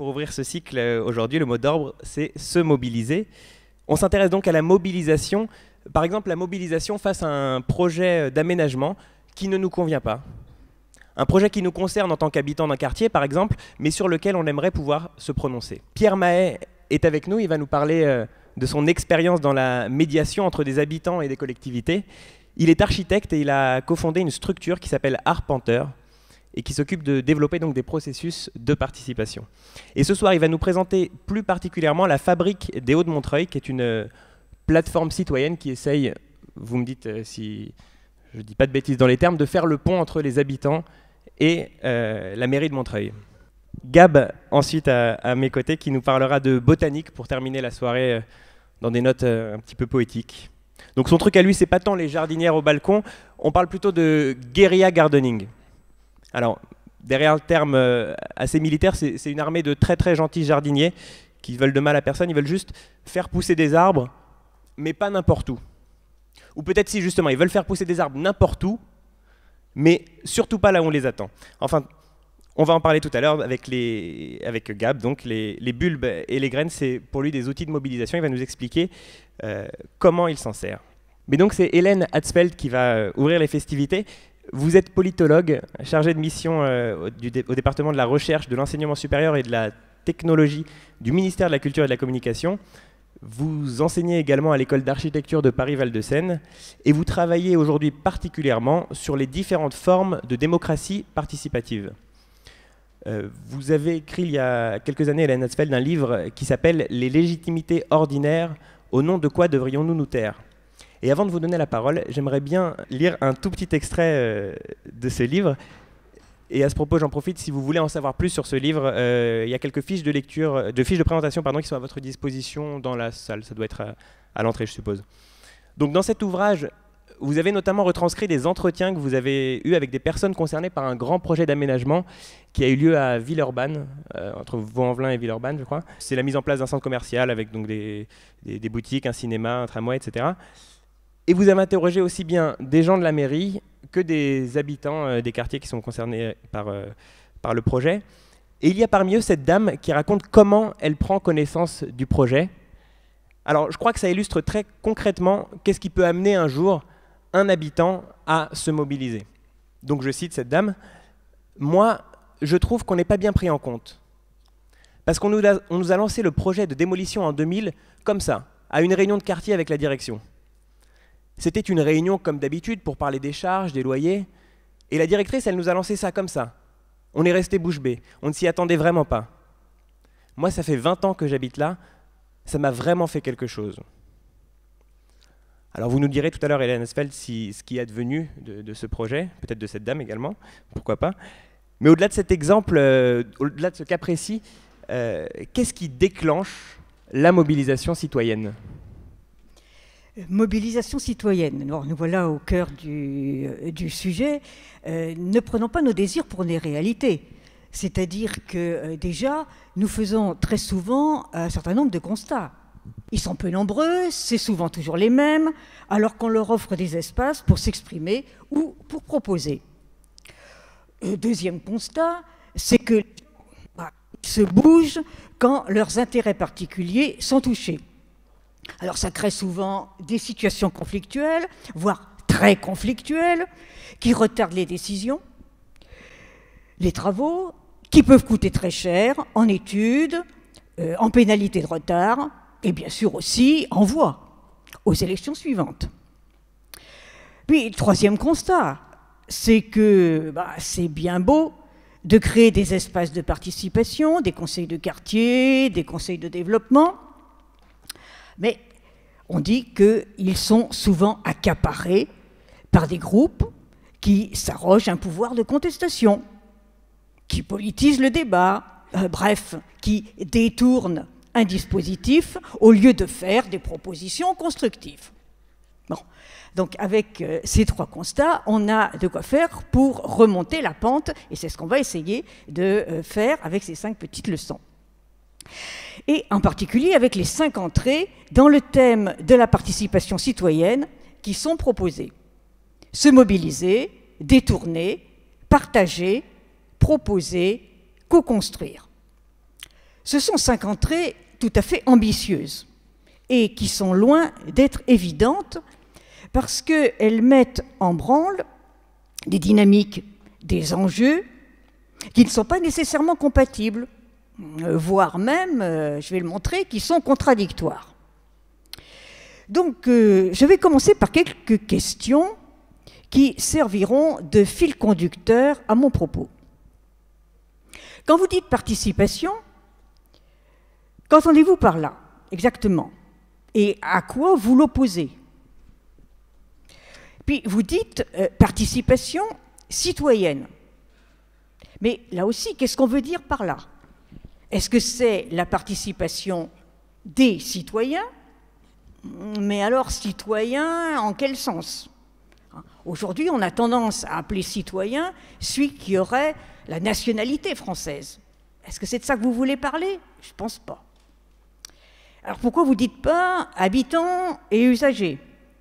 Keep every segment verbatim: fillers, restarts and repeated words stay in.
pour ouvrir ce cycle aujourd'hui, le mot d'ordre, c'est se mobiliser. On s'intéresse donc à la mobilisation, par exemple la mobilisation face à un projet d'aménagement qui ne nous convient pas. Un projet qui nous concerne en tant qu'habitants d'un quartier, par exemple, mais sur lequel on aimerait pouvoir se prononcer. Pierre Mahé est avec nous, il va nous parler euh, de son expérience dans la médiation entre des habitants et des collectivités. Il est architecte et il a cofondé une structure qui s'appelle Arpenteur et qui s'occupe de développer donc des processus de participation. Et ce soir, il va nous présenter plus particulièrement la Fabrique des Hauts-de-Montreuil, qui est une plateforme citoyenne qui essaye, vous me dites euh, si je ne dis pas de bêtises dans les termes, de faire le pont entre les habitants et euh, la mairie de Montreuil. Gab, ensuite, à, à mes côtés, qui nous parlera de botanique pour terminer la soirée euh, dans des notes euh, un petit peu poétiques. Donc son truc à lui, c'est pas tant les jardinières au balcon, on parle plutôt de guérilla gardening. Alors, derrière le terme euh, assez militaire, c'est une armée de très très gentils jardiniers qui veulent de mal à personne, ils veulent juste faire pousser des arbres, mais pas n'importe où. Ou peut-être si justement, ils veulent faire pousser des arbres n'importe où, mais surtout pas là où on les attend. Enfin, on va en parler tout à l'heure avec, les, avec Gab, donc les, les bulbes et les graines, c'est pour lui des outils de mobilisation, il va nous expliquer euh, comment il s'en sert. Mais donc c'est Hélène Hatzfeld qui va euh, ouvrir les festivités. Vous êtes politologue, chargé de mission euh, au, du, au département de la recherche, de l'enseignement supérieur et de la technologie du ministère de la Culture et de la Communication. Vous enseignez également à l'école d'architecture de Paris-Val-de-Seine et vous travaillez aujourd'hui particulièrement sur les différentes formes de démocratie participative. Euh, vous avez écrit il y a quelques années, Hélène Hatzfeld, un livre qui s'appelle « Les légitimités ordinaires, au nom de quoi devrions-nous nous taire ?» Et avant de vous donner la parole, j'aimerais bien lire un tout petit extrait euh, de ce livre. Et à ce propos, j'en profite, si vous voulez en savoir plus sur ce livre, euh, il y a quelques fiches de lecture, de fiches de présentation pardon, qui sont à votre disposition dans la salle. Ça doit être à, à l'entrée, je suppose. Donc dans cet ouvrage, vous avez notamment retranscrit des entretiens que vous avez eus avec des personnes concernées par un grand projet d'aménagement qui a eu lieu à Villeurbanne, euh, entre Vaux-en-Velin et Villeurbanne, je crois. C'est la mise en place d'un centre commercial avec donc des, des, des boutiques, un cinéma, un tramway, et cetera. Et vous avez interrogé aussi bien des gens de la mairie que des habitants euh, des quartiers qui sont concernés par, euh, par le projet. Et il y a parmi eux cette dame qui raconte comment elle prend connaissance du projet. Alors je crois que ça illustre très concrètement qu'est-ce qui peut amener un jour un habitant à se mobiliser. Donc je cite cette dame. « Moi, je trouve qu'on n'est pas bien pris en compte. Parce qu'on nous, on nous a lancé le projet de démolition en deux mille comme ça, à une réunion de quartier avec la direction. C'était une réunion comme d'habitude pour parler des charges, des loyers. Et la directrice, elle nous a lancé ça comme ça. On est resté bouche bée. On ne s'y attendait vraiment pas. Moi, ça fait vingt ans que j'habite là. Ça m'a vraiment fait quelque chose. » Alors vous nous direz tout à l'heure, Hélène Hatzfeld, si, ce qui est advenu de, de ce projet, peut-être de cette dame également, pourquoi pas. Mais au-delà de cet exemple, euh, au-delà de ce cas précis, euh, qu'est-ce qui déclenche la mobilisation citoyenne ? Mobilisation citoyenne. Alors, nous voilà au cœur du, du sujet. Euh, ne prenons pas nos désirs pour des réalités. C'est-à-dire que euh, déjà, nous faisons très souvent un certain nombre de constats. Ils sont peu nombreux, c'est souvent toujours les mêmes, alors qu'on leur offre des espaces pour s'exprimer ou pour proposer. Le deuxième constat, c'est que bah, ils se bougent quand leurs intérêts particuliers sont touchés. Alors ça crée souvent des situations conflictuelles, voire très conflictuelles, qui retardent les décisions, les travaux, qui peuvent coûter très cher en études, euh, en pénalité de retard, et bien sûr aussi en voix aux élections suivantes. Puis le troisième constat, c'est que bah, c'est bien beau de créer des espaces de participation, des conseils de quartier, des conseils de développement, mais on dit qu'ils sont souvent accaparés par des groupes qui s'arrogent un pouvoir de contestation, qui politisent le débat, euh, bref, qui détournent un dispositif au lieu de faire des propositions constructives. Bon. Donc avec euh, ces trois constats, on a de quoi faire pour remonter la pente, et c'est ce qu'on va essayer de euh, faire avec ces cinq petites leçons. Et en particulier avec les cinq entrées dans le thème de la participation citoyenne qui sont proposées. Se mobiliser, détourner, partager, proposer, co-construire. Ce sont cinq entrées tout à fait ambitieuses et qui sont loin d'être évidentes parce qu'elles mettent en branle des dynamiques, des enjeux qui ne sont pas nécessairement compatibles, voire même, je vais le montrer, qui sont contradictoires. Donc, euh, je vais commencer par quelques questions qui serviront de fil conducteur à mon propos. Quand vous dites participation, qu'entendez-vous par là, exactement? Et à quoi vous l'opposez? Puis vous dites euh, participation citoyenne. Mais là aussi, qu'est-ce qu'on veut dire par là? Est-ce que c'est la participation des citoyens? Mais alors, citoyen, en quel sens? Aujourd'hui, on a tendance à appeler citoyen celui qui aurait la nationalité française. Est-ce que c'est de ça que vous voulez parler? Je ne pense pas. Alors pourquoi vous ne dites pas habitants et usagers?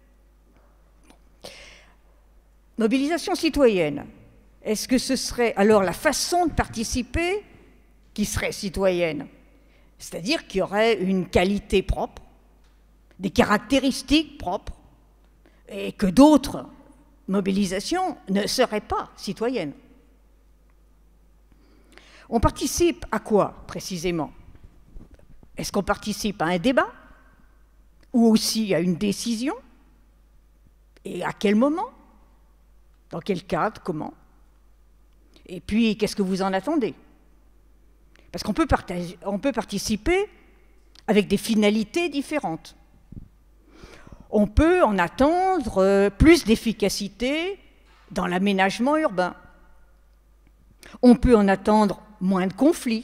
Mobilisation citoyenne. Est-ce que ce serait alors la façon de participer qui serait citoyenne? C'est-à-dire qu'il y aurait une qualité propre, des caractéristiques propres, et que d'autres mobilisations ne seraient pas citoyennes. On participe à quoi, précisément? Est-ce qu'on participe à un débat? Ou aussi à une décision? Et à quel moment? Dans quel cadre? Comment? Et puis, qu'est-ce que vous en attendez? Parce qu'on peut, on peut participer avec des finalités différentes. On peut en attendre plus d'efficacité dans l'aménagement urbain. On peut en attendre moins de conflits.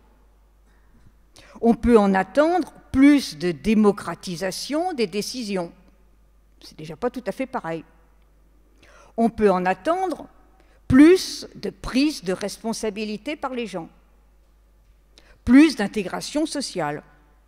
On peut en attendre plus de démocratisation des décisions. C'est déjà pas tout à fait pareil. On peut en attendre plus de prise de responsabilité par les gens, plus d'intégration sociale.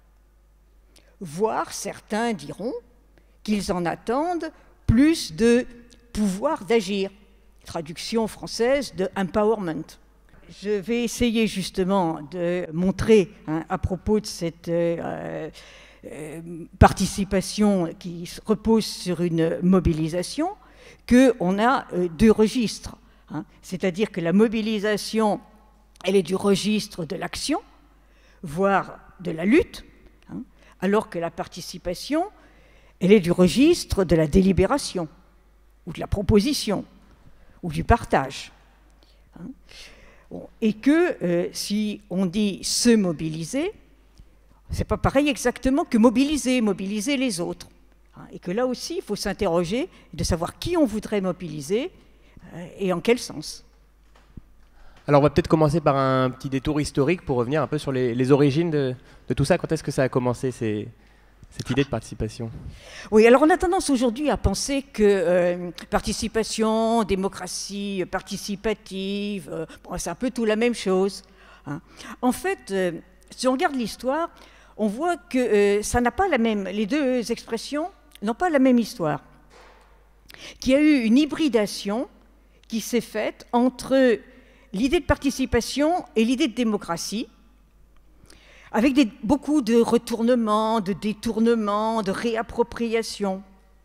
Voire, certains diront qu'ils en attendent plus de pouvoir d'agir. Traduction française de « empowerment ». Je vais essayer justement de montrer, hein, à propos de cette euh, euh, participation qui repose sur une mobilisation, qu'on a euh, deux registres. Hein. C'est-à-dire que la mobilisation, elle est du registre de l'action, voire de la lutte, hein, alors que la participation, elle est du registre de la délibération, ou de la proposition, ou du partage. Hein. Bon, et que euh, si on dit se mobiliser, c'est pas pareil exactement que mobiliser, mobiliser les autres. Hein, et que là aussi, il faut s'interroger de savoir qui on voudrait mobiliser euh, et en quel sens. Alors on va peut-être commencer par un petit détour historique pour revenir un peu sur les, les origines de, de tout ça. Quand est-ce que ça a commencé, ces, cette idée de participation? Oui, alors on a tendance aujourd'hui à penser que euh, participation, démocratie participative, euh, bon, c'est un peu tout la même chose. Hein. En fait, euh, si on regarde l'histoire, on voit que euh, ça n'a pas la même, les deux expressions n'ont pas la même histoire. Qu'il y a eu une hybridation qui s'est faite entre l'idée de participation et l'idée de démocratie, avec des, beaucoup de retournements, de détournements, de réappropriation.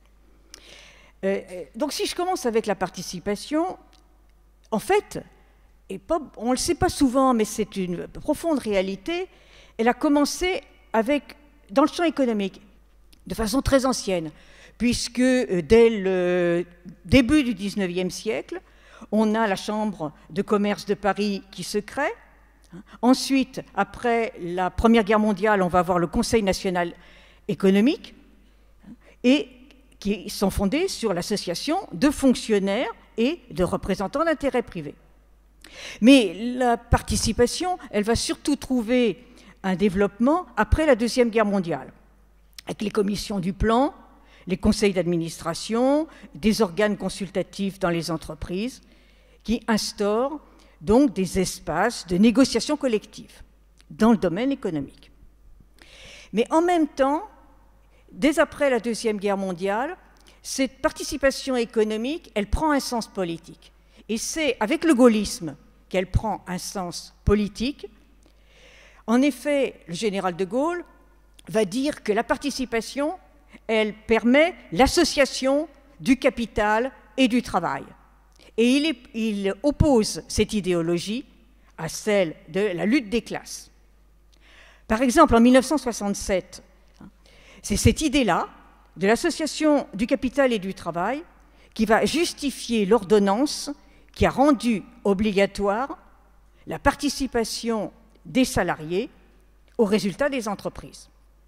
Euh, donc si je commence avec la participation, en fait, et pas, on ne le sait pas souvent, mais c'est une profonde réalité, elle a commencé avec, dans le champ économique, de façon très ancienne, puisque euh, dès le début du dix-neuvième siècle, on a la Chambre de commerce de Paris qui se crée. Ensuite, après la Première Guerre mondiale, on va avoir le Conseil national économique, et qui sont fondés sur l'association de fonctionnaires et de représentants d'intérêts privés. Mais la participation, elle va surtout trouver un développement après la Deuxième Guerre mondiale, avec les commissions du plan, les conseils d'administration, des organes consultatifs dans les entreprises, qui instaurent donc des espaces de négociation collective dans le domaine économique. Mais en même temps, dès après la Deuxième Guerre mondiale, cette participation économique, elle prend un sens politique. Et c'est avec le gaullisme qu'elle prend un sens politique, En effet, le général de Gaulle va dire que la participation, elle permet l'association du capital et du travail. Et il, est, il oppose cette idéologie à celle de la lutte des classes. Par exemple, en mille neuf cent soixante-sept, c'est cette idée-là de l'association du capital et du travail qui va justifier l'ordonnance qui a rendu obligatoire la participation des salariés aux résultats des entreprises.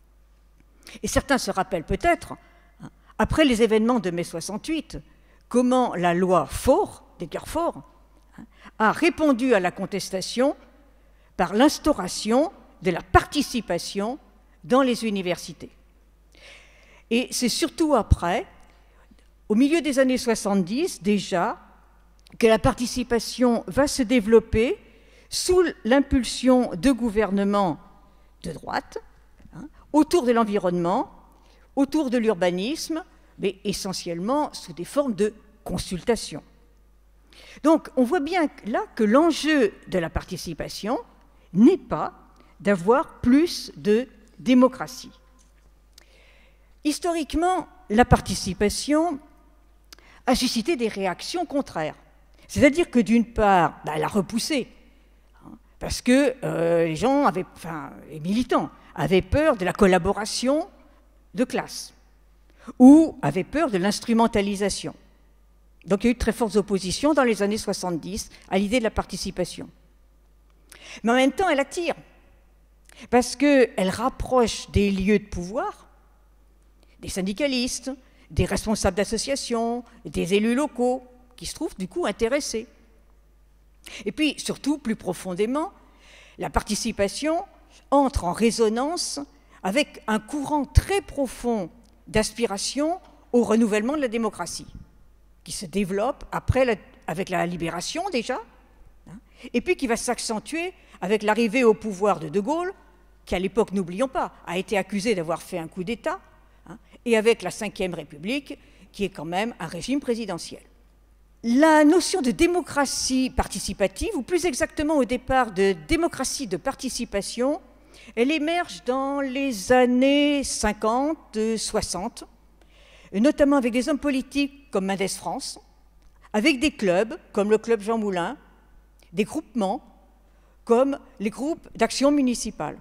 Et certains se rappellent peut-être, après les événements de mai soixante-huit, comment la loi Faure, d'Edgar Faure, a répondu à la contestation par l'instauration de la participation dans les universités. Et c'est surtout après, au milieu des années soixante-dix déjà, que la participation va se développer sous l'impulsion de gouvernements de droite, hein, autour de l'environnement, autour de l'urbanisme, mais essentiellement sous des formes de consultation. Donc on voit bien là que l'enjeu de la participation n'est pas d'avoir plus de démocratie. Historiquement, la participation a suscité des réactions contraires. C'est-à-dire que d'une part, bah, elle a repoussé, hein, parce que euh, les gens avaient, enfin, les militants avaient peur de la collaboration de classe, ou avaient peur de l'instrumentalisation. Donc il y a eu de très fortes oppositions dans les années soixante-dix à l'idée de la participation. Mais en même temps, elle attire, parce qu'elle rapproche des lieux de pouvoir, des syndicalistes, des responsables d'associations, des élus locaux, qui se trouvent du coup intéressés. Et puis, surtout, plus profondément, la participation entre en résonance avec un courant très profond d'aspiration au renouvellement de la démocratie, qui se développe après la, avec la libération déjà, hein, et puis qui va s'accentuer avec l'arrivée au pouvoir de De Gaulle, qui à l'époque, n'oublions pas, a été accusé d'avoir fait un coup d'État, hein, et avec la Cinquième République, qui est quand même un régime présidentiel. La notion de démocratie participative, ou plus exactement au départ de démocratie de participation, elle émerge dans les années cinquante, soixante, notamment avec des hommes politiques comme Mendès France, avec des clubs comme le Club Jean Moulin, des groupements comme les groupes d'action municipale.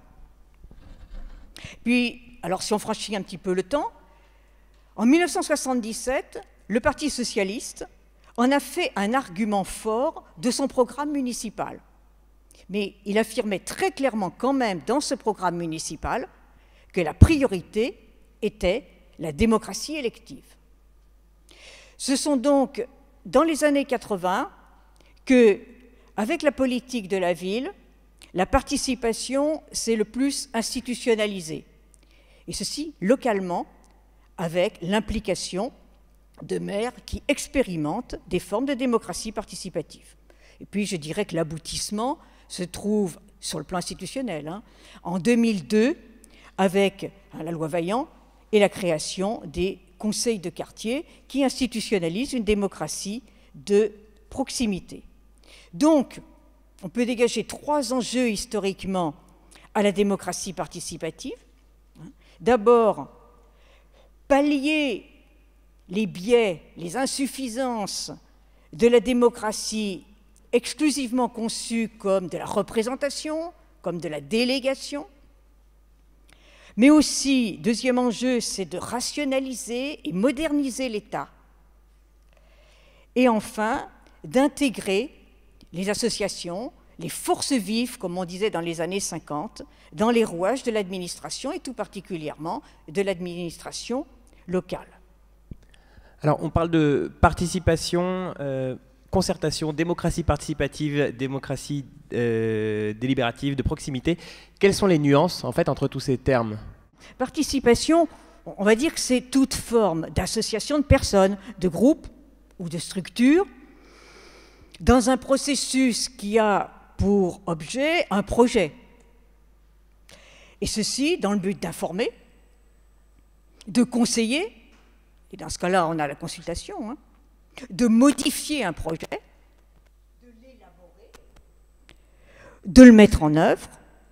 Puis, alors si on franchit un petit peu le temps, en mille neuf cent soixante-dix-sept, le Parti socialiste en a fait un argument fort de son programme municipal. Mais il affirmait très clairement quand même dans ce programme municipal que la priorité était la démocratie élective. Ce sont donc dans les années quatre-vingt que, avec la politique de la ville, la participation s'est le plus institutionnalisée. Et ceci localement, avec l'implication de maires qui expérimentent des formes de démocratie participative. Et puis je dirais que l'aboutissement se trouve sur le plan institutionnel, hein, en deux mille deux, avec hein, la loi Vaillant et la création des conseils de quartier qui institutionnalisent une démocratie de proximité. Donc, on peut dégager trois enjeux historiquement à la démocratie participative. D'abord, pallier les biais, les insuffisances de la démocratie exclusivement conçue comme de la représentation, comme de la délégation. Mais aussi, deuxième enjeu, c'est de rationaliser et moderniser l'État. Et enfin, d'intégrer les associations, les forces vives, comme on disait dans les années cinquante, dans les rouages de l'administration et tout particulièrement de l'administration locale. Alors, on parle de participation, euh, concertation, démocratie participative, démocratie euh, délibérative, de proximité. Quelles sont les nuances, en fait, entre tous ces termes? Participation, on va dire que c'est toute forme d'association de personnes, de groupes ou de structures, dans un processus qui a pour objet un projet. Et ceci dans le but d'informer, de conseiller, et dans ce cas-là, on a la consultation, hein, de modifier un projet, de l'élaborer, de le mettre en œuvre,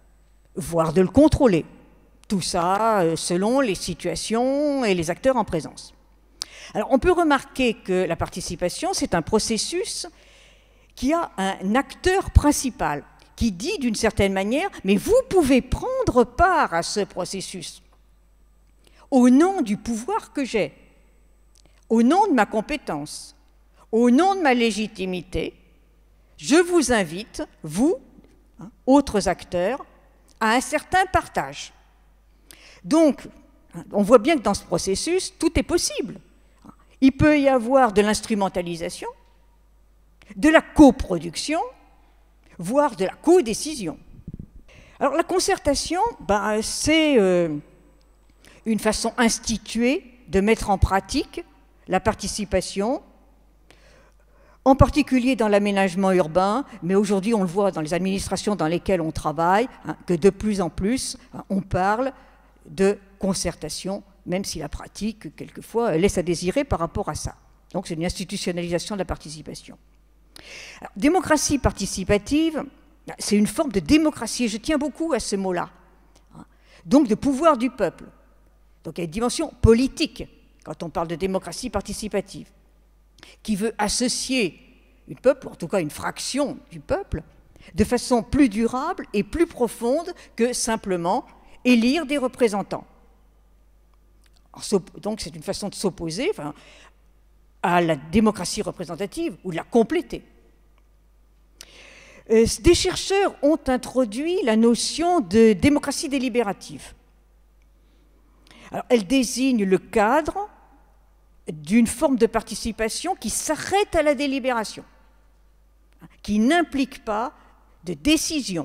voire de le contrôler. Tout ça euh, selon les situations et les acteurs en présence. Alors, on peut remarquer que la participation, c'est un processus qui a un acteur principal, qui dit d'une certaine manière, mais vous pouvez prendre part à ce processus au nom du pouvoir que j'ai, au nom de ma compétence, au nom de ma légitimité. Je vous invite, vous, hein, autres acteurs, à un certain partage. Donc, on voit bien que dans ce processus, tout est possible. Il peut y avoir de l'instrumentalisation, de la coproduction, voire de la codécision. Alors la concertation, ben, c'est euh, une façon instituée de mettre en pratique la participation, en particulier dans l'aménagement urbain, mais aujourd'hui on le voit dans les administrations dans lesquelles on travaille, hein, que de plus en plus hein, on parle de concertation, même si la pratique, quelquefois, laisse à désirer par rapport à ça. Donc c'est une institutionnalisation de la participation. Alors, démocratie participative, c'est une forme de démocratie, et je tiens beaucoup à ce mot-là. Donc de pouvoir du peuple. Donc il y a une dimension politique, quand on parle de démocratie participative, qui veut associer une peuple, en tout cas une fraction du peuple, de façon plus durable et plus profonde que simplement élire des représentants. Donc c'est une façon de s'opposer enfin, à la démocratie représentative ou de la compléter. Euh, des chercheurs ont introduit la notion de démocratie délibérative. Alors, elle désigne le cadre d'une forme de participation qui s'arrête à la délibération, qui n'implique pas de décision.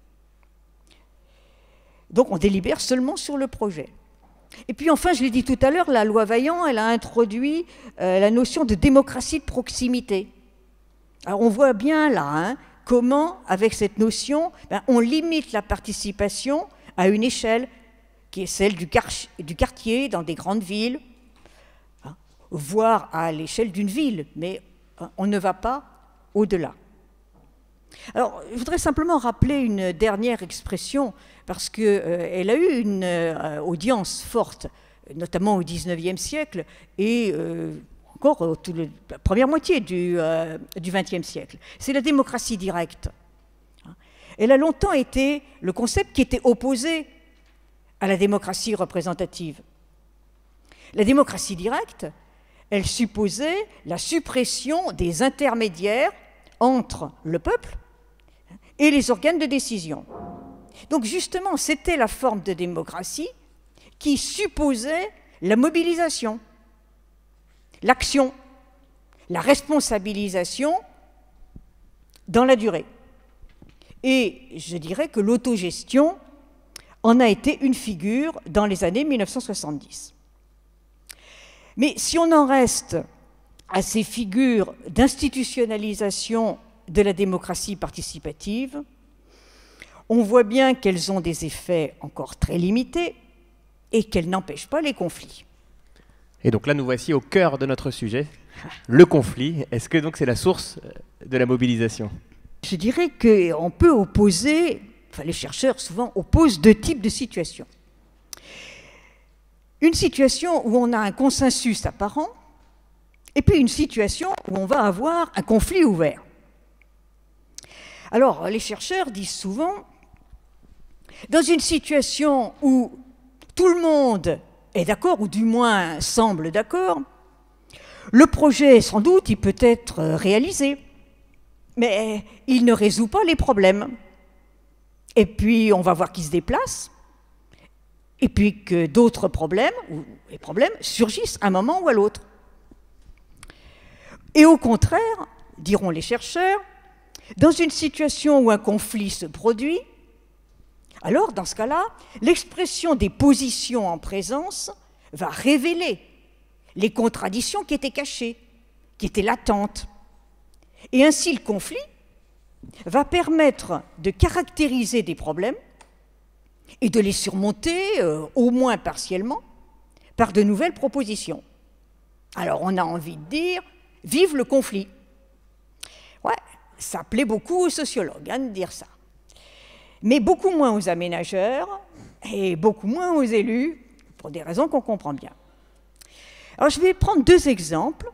Donc on délibère seulement sur le projet. Et puis enfin, je l'ai dit tout à l'heure, la loi Vaillant, elle a introduit euh, la notion de démocratie de proximité. Alors on voit bien là hein, comment, avec cette notion, ben, on limite la participation à une échelle qui est celle du, quar- du quartier dans des grandes villes, hein, voire à l'échelle d'une ville, mais hein, on ne va pas au-delà. Alors, je voudrais simplement rappeler une dernière expression, parce qu'elle euh, a eu une euh, audience forte, notamment au dix-neuvième siècle, et euh, encore euh, toute la première moitié du, euh, du vingtième siècle. C'est la démocratie directe. Elle a longtemps été le concept qui était opposé à la démocratie représentative. La démocratie directe, elle supposait la suppression des intermédiaires entre le peuple et les organes de décision. Donc justement, c'était la forme de démocratie qui supposait la mobilisation, l'action, la responsabilisation dans la durée. Et je dirais que l'autogestion en a été une figure dans les années mille neuf cent soixante-dix. Mais si on en reste à ces figures d'institutionnalisation de la démocratie participative, on voit bien qu'elles ont des effets encore très limités et qu'elles n'empêchent pas les conflits. Et donc là, nous voici au cœur de notre sujet, le conflit. Est-ce que donc c'est la source de la mobilisation ? Je dirais qu'on peut opposer, enfin les chercheurs souvent opposent deux types de situations. Une situation où on a un consensus apparent, et puis une situation où on va avoir un conflit ouvert. Alors, les chercheurs disent souvent, dans une situation où tout le monde est d'accord, ou du moins semble d'accord, le projet, sans doute, il peut être réalisé, mais il ne résout pas les problèmes. Et puis, on va voir qu'il se déplace, et puis que d'autres problèmes, ou les problèmes, surgissent à un moment ou à l'autre. Et au contraire, diront les chercheurs, dans une situation où un conflit se produit, alors, dans ce cas-là, l'expression des positions en présence va révéler les contradictions qui étaient cachées, qui étaient latentes. Et ainsi, le conflit va permettre de caractériser des problèmes et de les surmonter, euh, au moins partiellement, par de nouvelles propositions. Alors, on a envie de dire « vive le conflit ». Ouais, ça plaît beaucoup aux sociologues hein, de dire ça. mais beaucoup moins aux aménageurs et beaucoup moins aux élus, pour des raisons qu'on comprend bien. Alors je vais prendre deux exemples.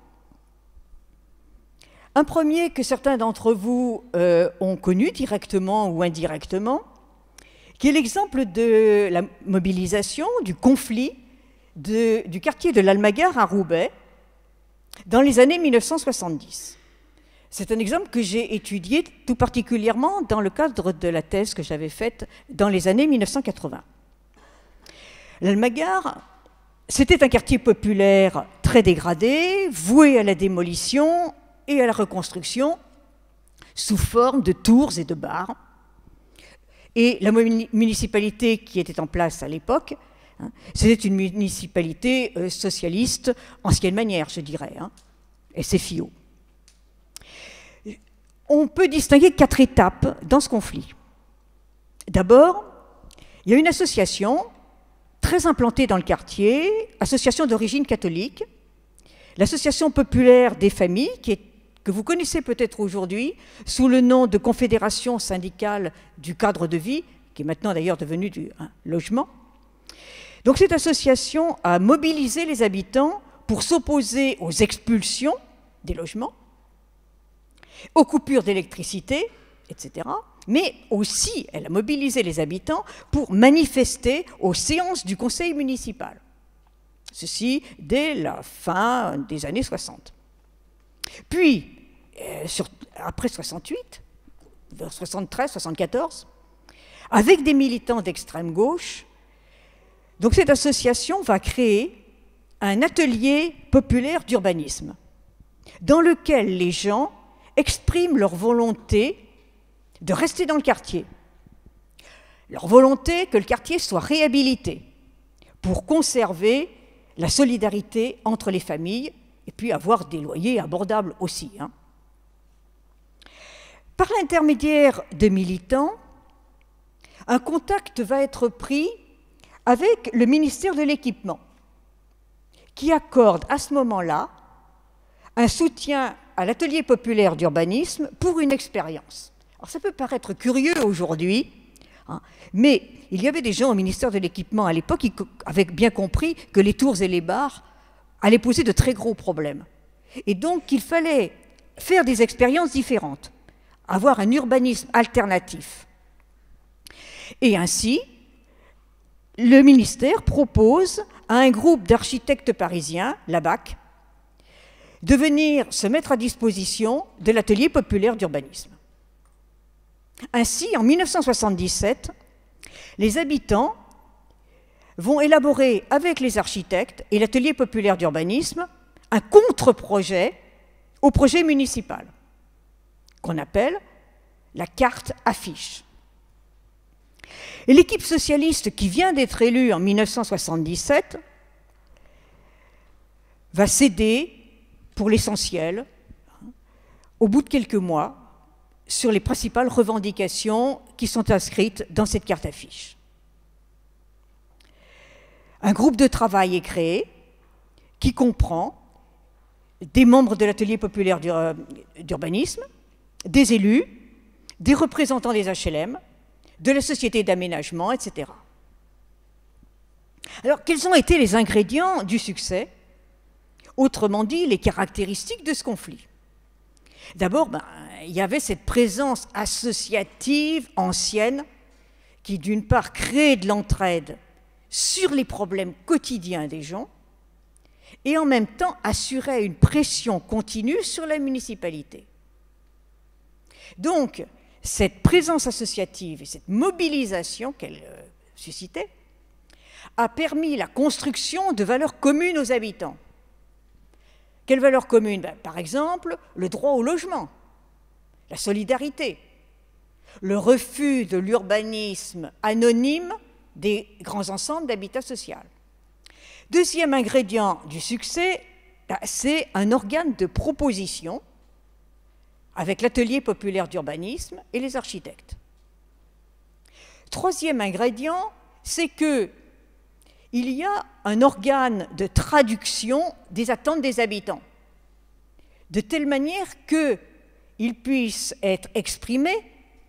Un premier que certains d'entre vous euh, ont connu directement ou indirectement, qui est l'exemple de la mobilisation, du conflit de, du quartier de l'Almagar à Roubaix dans les années mille neuf cent soixante-dix. C'est un exemple que j'ai étudié tout particulièrement dans le cadre de la thèse que j'avais faite dans les années mille neuf cent quatre-vingts. L'Almagar, c'était un quartier populaire très dégradé, voué à la démolition et à la reconstruction sous forme de tours et de bars. Et la municipalité qui était en place à l'époque, hein, c'était une municipalité euh, socialiste, ancienne manière, je dirais, hein, S F I O. On peut distinguer quatre étapes dans ce conflit. D'abord, il y a une association très implantée dans le quartier, association d'origine catholique, l'association populaire des familles, qui est que vous connaissez peut-être aujourd'hui sous le nom de Confédération syndicale du cadre de vie, qui est maintenant d'ailleurs devenue du hein, logement. Donc cette association a mobilisé les habitants pour s'opposer aux expulsions des logements, aux coupures d'électricité, et cetera. Mais aussi, elle a mobilisé les habitants pour manifester aux séances du conseil municipal. Ceci dès la fin des années soixante. Puis, euh, sur, après soixante-huit, vers soixante-treize, soixante-quatorze, avec des militants d'extrême gauche, donc cette association va créer un atelier populaire d'urbanisme, dans lequel les gens expriment leur volonté de rester dans le quartier, leur volonté que le quartier soit réhabilité, pour conserver la solidarité entre les familles, et puis avoir des loyers abordables aussi. Hein. Par l'intermédiaire de militants, un contact va être pris avec le ministère de l'Équipement, qui accorde à ce moment-là un soutien à l'atelier populaire d'urbanisme pour une expérience. Alors ça peut paraître curieux aujourd'hui, hein, mais il y avait des gens au ministère de l'Équipement à l'époque qui avaient bien compris que les tours et les bars allait poser de très gros problèmes. Et donc, il fallait faire des expériences différentes, avoir un urbanisme alternatif. Et ainsi, le ministère propose à un groupe d'architectes parisiens, la B A C, de venir se mettre à disposition de l'atelier populaire d'urbanisme. Ainsi, en mille neuf cent soixante-dix-sept, les habitants vont élaborer avec les architectes et l'atelier populaire d'urbanisme un contre-projet au projet municipal, qu'on appelle la carte affiche. Et l'équipe socialiste qui vient d'être élue en mille neuf cent soixante-dix-sept va céder, pour l'essentiel, au bout de quelques mois, sur les principales revendications qui sont inscrites dans cette carte affiche. Un groupe de travail est créé qui comprend des membres de l'atelier populaire d'urbanisme, des élus, des représentants des H L M, de la société d'aménagement, et cetera. Alors, quels ont été les ingrédients du succès? Autrement dit, les caractéristiques de ce conflit. D'abord, ben, il y avait cette présence associative ancienne qui, d'une part, crée de l'entraide sur les problèmes quotidiens des gens et en même temps assurait une pression continue sur la municipalité. Donc, cette présence associative et cette mobilisation qu'elle euh, suscitait a permis la construction de valeurs communes aux habitants. Quelles valeurs communes? Ben, par exemple, le droit au logement, la solidarité, le refus de l'urbanisme anonyme des grands ensembles d'habitat social. Deuxième ingrédient du succès, ben, c'est un organe de proposition avec l'atelier populaire d'urbanisme et les architectes. Troisième ingrédient, c'est que il y a un organe de traduction des attentes des habitants, de telle manière qu'ils puissent être exprimés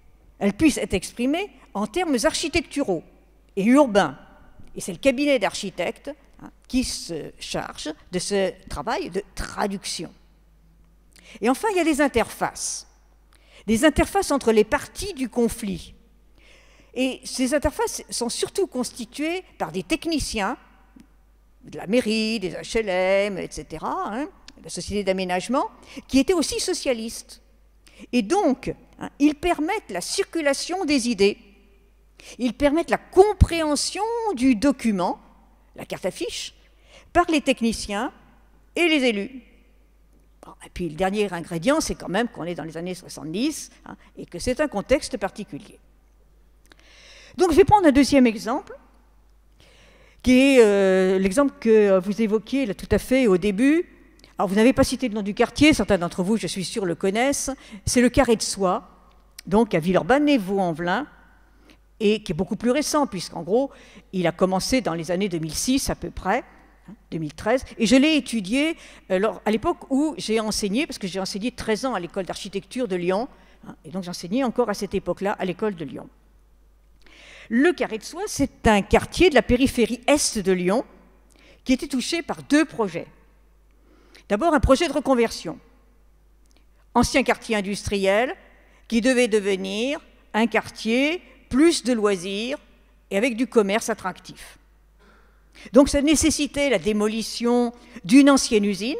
elle puisse être exprimée en termes architecturaux et urbains. Et c'est le cabinet d'architectes hein, qui se charge de ce travail de traduction. Et enfin, il y a des interfaces. Des interfaces entre les parties du conflit. Et ces interfaces sont surtout constituées par des techniciens de la mairie, des H L M, et cetera, hein, la société d'aménagement, qui étaient aussi socialistes. Et donc, hein, ils permettent la circulation des idées, ils permettent la compréhension du document, la carte affiche, par les techniciens et les élus. Bon, et puis le dernier ingrédient, c'est quand même qu'on est dans les années soixante-dix hein, et que c'est un contexte particulier. Donc je vais prendre un deuxième exemple, qui est euh, l'exemple que vous évoquiez là, tout à fait au début. Alors vous n'avez pas cité le nom du quartier, certains d'entre vous, je suis sûr, le connaissent. C'est le Carré de Soie, donc à Villeurbanne et Vaux-en-Velin, et qui est beaucoup plus récent, puisqu'en gros, il a commencé dans les années deux mille six à peu près, hein, deux mille treize, et je l'ai étudié alors, à l'époque où j'ai enseigné, parce que j'ai enseigné treize ans à l'école d'architecture de Lyon, hein, et donc j'enseignais encore à cette époque-là à l'école de Lyon. Le Carré de Soie, c'est un quartier de la périphérie est de Lyon qui était touché par deux projets. D'abord, un projet de reconversion. Ancien quartier industriel qui devait devenir un quartier plus de loisirs et avec du commerce attractif. Donc ça nécessitait la démolition d'une ancienne usine.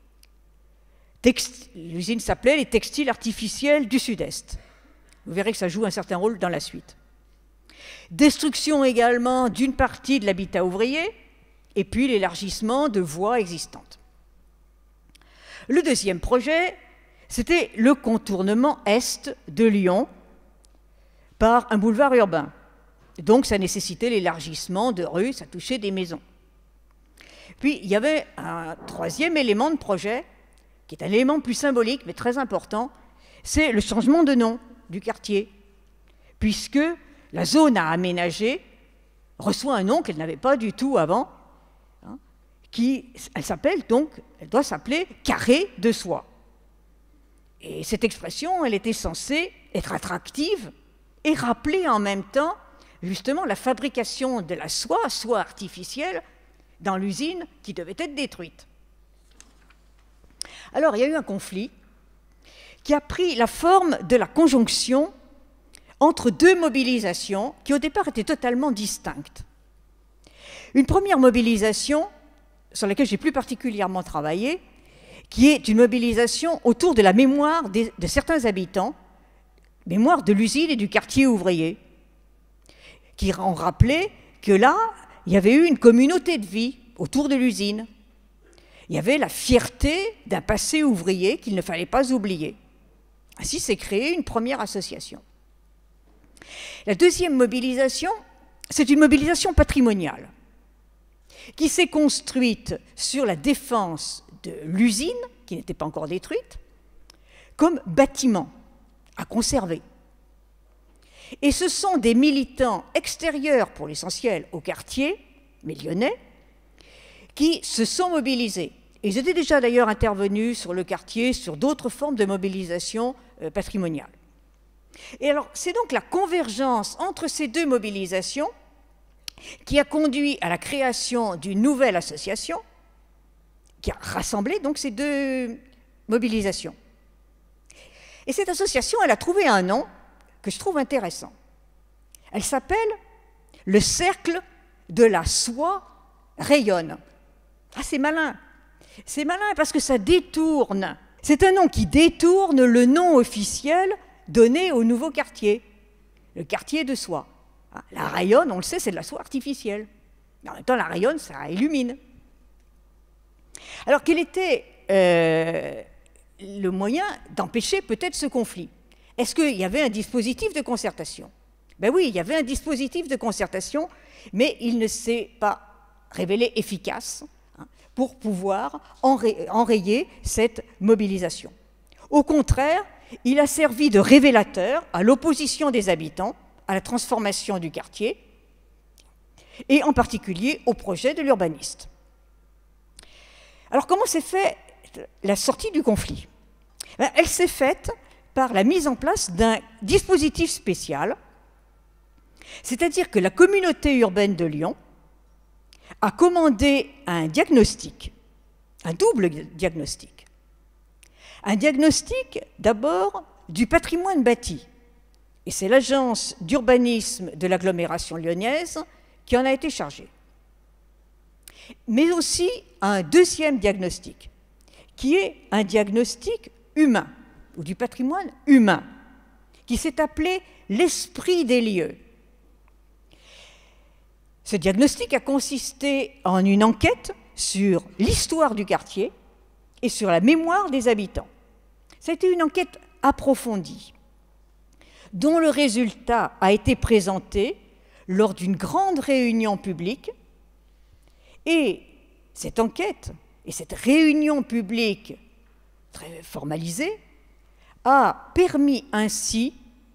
L'usine s'appelait les Textiles Artificiels du Sud-Est. Vous verrez que ça joue un certain rôle dans la suite. Destruction également d'une partie de l'habitat ouvrier, et puis l'élargissement de voies existantes. Le deuxième projet, c'était le contournement est de Lyon par un boulevard urbain. Donc ça nécessitait l'élargissement de rues, ça touchait des maisons. Puis il y avait un troisième élément de projet, qui est un élément plus symbolique, mais très important, c'est le changement de nom du quartier, puisque la zone à aménager reçoit un nom qu'elle n'avait pas du tout avant, hein, qui, elle s'appelle donc, elle doit s'appeler Carré de Soie. Et cette expression, elle était censée être attractive et rappeler en même temps, justement, la fabrication de la soie, soie artificielle, dans l'usine qui devait être détruite. Alors, il y a eu un conflit qui a pris la forme de la conjonction entre deux mobilisations qui au départ étaient totalement distinctes. Une première mobilisation, sur laquelle j'ai plus particulièrement travaillé, qui est une mobilisation autour de la mémoire des, de certains habitants, mémoire de l'usine et du quartier ouvrier, qui ont rappelé que là, il y avait eu une communauté de vie autour de l'usine. Il y avait la fierté d'un passé ouvrier qu'il ne fallait pas oublier. Ainsi s'est créée une première association. La deuxième mobilisation, c'est une mobilisation patrimoniale qui s'est construite sur la défense de l'usine, qui n'était pas encore détruite, comme bâtiment à conserver. Et ce sont des militants extérieurs, pour l'essentiel, au quartier, mais lyonnais, qui se sont mobilisés. Ils étaient déjà d'ailleurs intervenus sur le quartier, sur d'autres formes de mobilisation euh, patrimoniale. Et alors, c'est donc la convergence entre ces deux mobilisations qui a conduit à la création d'une nouvelle association qui a rassemblé donc ces deux mobilisations. Et cette association, elle a trouvé un nom que je trouve intéressant. Elle s'appelle le Cercle de la Soie rayonne. Ah, c'est malin. C'est malin parce que ça détourne. C'est un nom qui détourne le nom officiel donné au nouveau quartier, le quartier de soie. La rayonne, on le sait, c'est de la soie artificielle. Mais en même temps, la rayonne, ça illumine. Alors, quel était euh, le moyen d'empêcher peut-être ce conflit? Est-ce qu'il y avait un dispositif de concertation? Ben oui, il y avait un dispositif de concertation, mais il ne s'est pas révélé efficace hein, pour pouvoir enray- enrayer cette mobilisation. Au contraire, il a servi de révélateur à l'opposition des habitants à la transformation du quartier, et en particulier au projet de l'urbaniste. Alors comment s'est faite la sortie du conflit? Elle s'est faite par la mise en place d'un dispositif spécial, c'est-à-dire que la communauté urbaine de Lyon a commandé un diagnostic, un double diagnostic. Un diagnostic d'abord du patrimoine bâti, et c'est l'agence d'urbanisme de l'agglomération lyonnaise qui en a été chargée. Mais aussi un deuxième diagnostic, qui est un diagnostic humain, ou du patrimoine humain, qui s'est appelé l'esprit des lieux. Ce diagnostic a consisté en une enquête sur l'histoire du quartier et sur la mémoire des habitants. C'était une enquête approfondie, dont le résultat a été présenté lors d'une grande réunion publique. Et cette enquête et cette réunion publique très formalisée a permis ainsi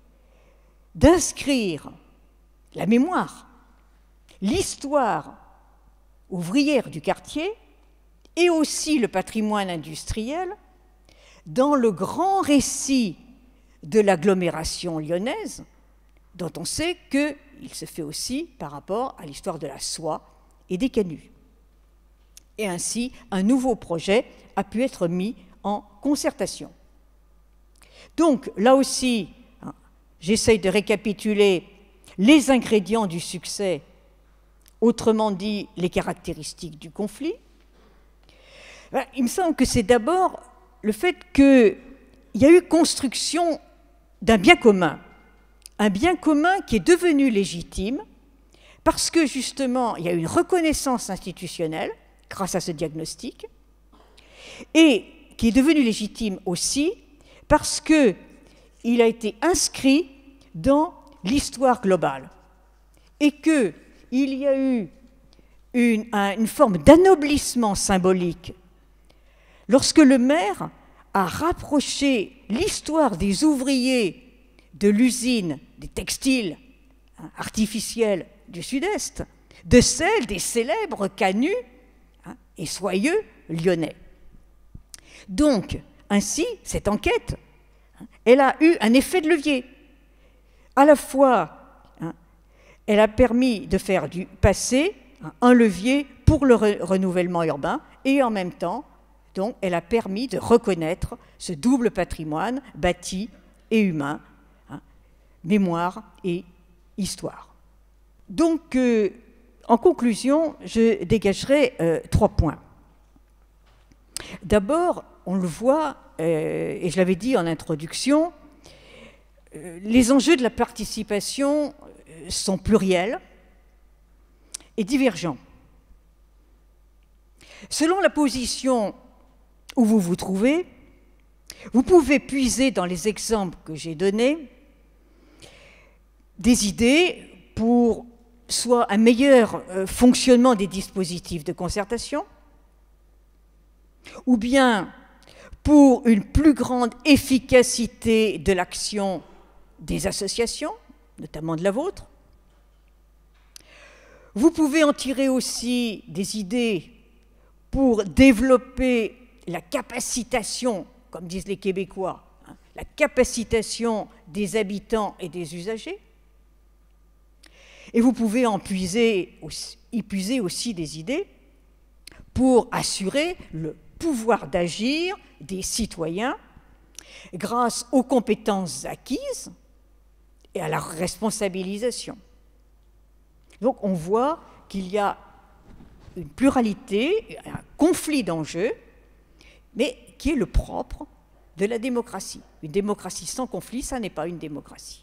d'inscrire la mémoire, l'histoire ouvrière du quartier et aussi le patrimoine industriel dans le grand récit de l'agglomération lyonnaise, dont on sait qu'il se fait aussi par rapport à l'histoire de la soie et des canuts. Et ainsi, un nouveau projet a pu être mis en concertation. Donc, là aussi, hein, j'essaye de récapituler les ingrédients du succès, autrement dit, les caractéristiques du conflit. Il me semble que c'est d'abord le fait qu'il y a eu construction d'un bien commun, un bien commun qui est devenu légitime parce que, justement, il y a eu une reconnaissance institutionnelle grâce à ce diagnostic, et qui est devenu légitime aussi parce qu'il a été inscrit dans l'histoire globale, et qu'il y a eu une, un, une forme d'anoblissement symbolique lorsque le maire a rapproché l'histoire des ouvriers de l'usine des textiles hein, artificiels du Sud-Est de celle des célèbres canuts et soyeux lyonnais. Donc, ainsi, cette enquête, elle a eu un effet de levier. À la fois, hein, elle a permis de faire du passé hein, un levier pour le re renouvellement urbain, et en même temps, donc, elle a permis de reconnaître ce double patrimoine bâti et humain, hein, mémoire et histoire. Donc, euh, en conclusion, je dégagerai euh, trois points. D'abord, on le voit, euh, et je l'avais dit en introduction, euh, les enjeux de la participation sont pluriels et divergents. Selon la position où vous vous trouvez, vous pouvez puiser dans les exemples que j'ai donnés des idées pour soit un meilleur euh, fonctionnement des dispositifs de concertation, ou bien pour une plus grande efficacité de l'action des associations, notamment de la vôtre. Vous pouvez en tirer aussi des idées pour développer la capacitation, comme disent les Québécois, hein, la capacitation des habitants et des usagers. Et vous pouvez en puiser, y puiser aussi des idées pour assurer le pouvoir d'agir des citoyens grâce aux compétences acquises et à la responsabilisation. Donc on voit qu'il y a une pluralité, un conflit d'enjeux, mais qui est le propre de la démocratie. Une démocratie sans conflit, ça n'est pas une démocratie.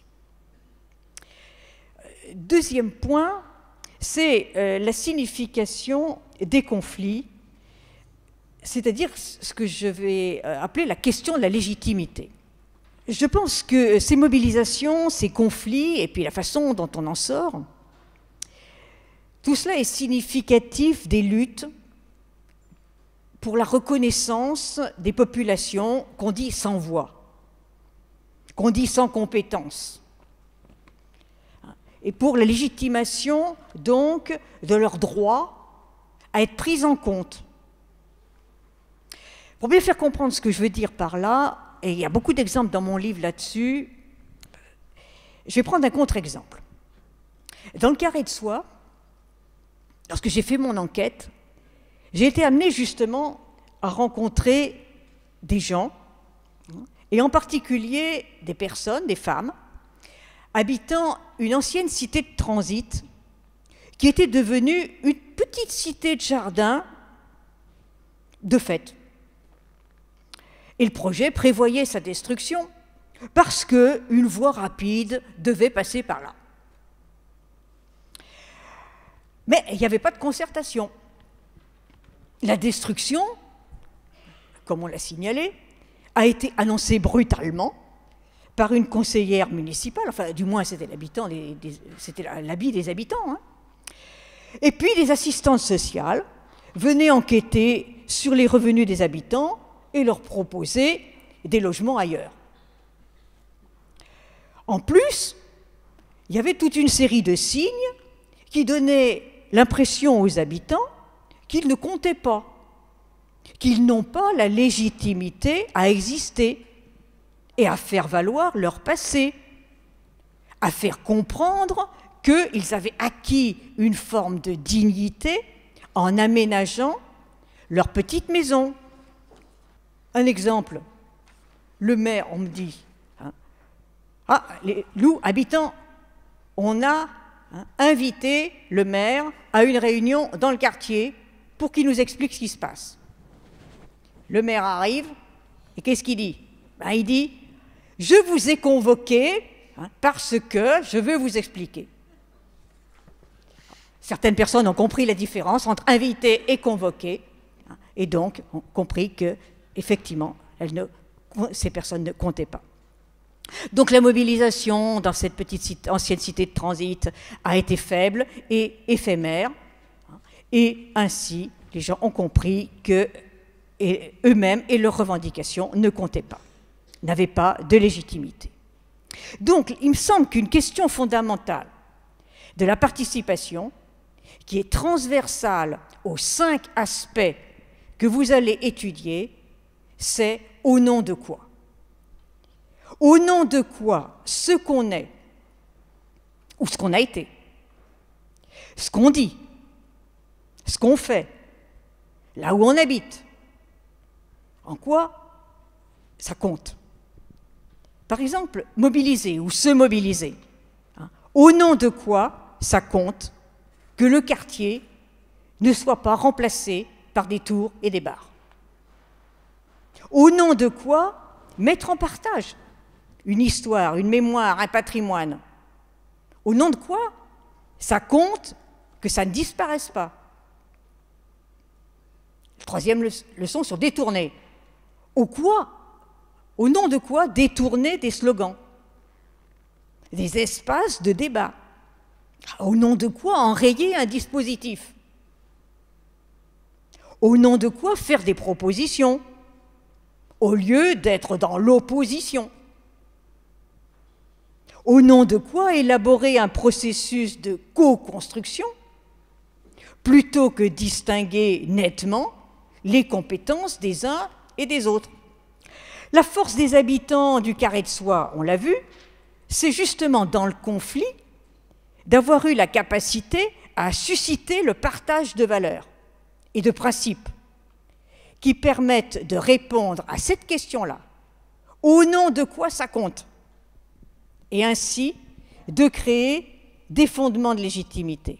Deuxième point, c'est euh, la signification des conflits, c'est-à-dire ce que je vais appeler la question de la légitimité. Je pense que ces mobilisations, ces conflits, et puis la façon dont on en sort, tout cela est significatif des luttes pour la reconnaissance des populations qu'on dit sans voix, qu'on dit sans compétences, et pour la légitimation, donc, de leur droit à être pris en compte. Pour bien faire comprendre ce que je veux dire par là, et il y a beaucoup d'exemples dans mon livre là-dessus. Je vais prendre un contre-exemple. Dans le Carré de Soie, lorsque j'ai fait mon enquête, j'ai été amenée justement à rencontrer des gens, et en particulier des personnes, des femmes, habitant une ancienne cité de transit qui était devenue une petite cité de jardin de fait. Et le projet prévoyait sa destruction parce qu'une voie rapide devait passer par là. Mais il n'y avait pas de concertation. La destruction, comme on l'a signalé, a été annoncée brutalement par une conseillère municipale, enfin du moins c'était l'habitant, c'était l'habit des habitants. Hein. Et puis les assistantes sociales venaient enquêter sur les revenus des habitants et leur proposer des logements ailleurs. En plus, il y avait toute une série de signes qui donnaient l'impression aux habitants qu'ils ne comptaient pas, qu'ils n'ont pas la légitimité à exister et à faire valoir leur passé, à faire comprendre qu'ils avaient acquis une forme de dignité en aménageant leur petite maison. Un exemple, le maire, on me dit, hein, ah, les, nous, habitants, on a hein, invité le maire à une réunion dans le quartier pour qu'il nous explique ce qui se passe. Le maire arrive, et qu'est-ce qu'il dit? Ben, il dit, je vous ai convoqué hein, parce que je veux vous expliquer. Certaines personnes ont compris la différence entre invité et convoqué, hein, et donc ont compris que, effectivement, elles ne, ces personnes ne comptaient pas. Donc la mobilisation dans cette petite cité, ancienne cité de transit a été faible et éphémère, hein, et ainsi les gens ont compris que et eux-mêmes et leurs revendications ne comptaient pas, n'avaient pas de légitimité. Donc, il me semble qu'une question fondamentale de la participation, qui est transversale aux cinq aspects que vous allez étudier, c'est au nom de quoi? Au nom de quoi ce qu'on est, ou ce qu'on a été, ce qu'on dit, ce qu'on fait, là où on habite, en quoi ça compte? Par exemple, mobiliser ou se mobiliser. Hein, au nom de quoi ça compte que le quartier ne soit pas remplacé par des tours et des bars? Au nom de quoi mettre en partage une histoire, une mémoire, un patrimoine? Au nom de quoi ça compte que ça ne disparaisse pas? Troisième leçon sur détourner. Au quoi, au nom de quoi détourner des slogans, des espaces de débat? Au nom de quoi enrayer un dispositif? Au nom de quoi faire des propositions au lieu d'être dans l'opposition? Au nom de quoi élaborer un processus de co-construction plutôt que distinguer nettement les compétences des uns et des autres? La force des habitants du Carré de Soie, on l'a vu, c'est justement dans le conflit d'avoir eu la capacité à susciter le partage de valeurs et de principes qui permettent de répondre à cette question-là. Au nom de quoi ça compte? Et ainsi de créer des fondements de légitimité.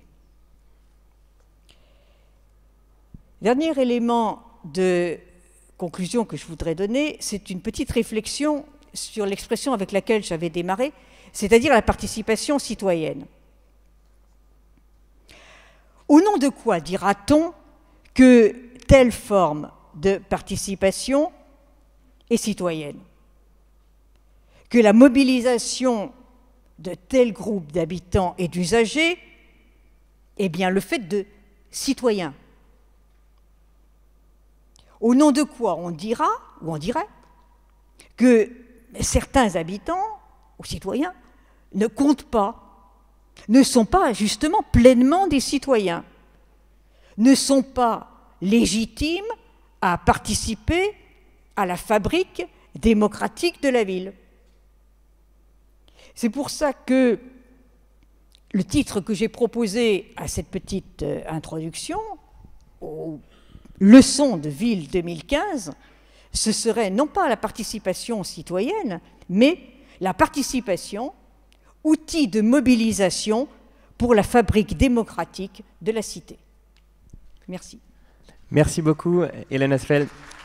Dernier élément de conclusion que je voudrais donner, c'est une petite réflexion sur l'expression avec laquelle j'avais démarré, c'est-à-dire la participation citoyenne. Au nom de quoi dira-t-on que telle forme de participation est citoyenne? Que la mobilisation de tel groupe d'habitants et d'usagers est bien le fait de citoyens? Au nom de quoi on dira, ou on dirait, que certains habitants ou citoyens ne comptent pas, ne sont pas justement pleinement des citoyens, ne sont pas légitimes à participer à la fabrique démocratique de la ville. C'est pour ça que le titre que j'ai proposé à cette petite euh, introduction, aux leçons de ville deux mille quinze, ce serait non pas la participation citoyenne, mais la participation, outil de mobilisation pour la fabrique démocratique de la cité. Merci. Merci beaucoup, Hélène Asfeld.